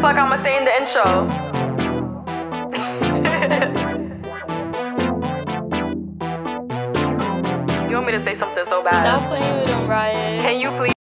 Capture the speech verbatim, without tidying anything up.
fuck I'ma say in the intro? You want me to say something so bad? Stop playing with them, Riot. Can you please?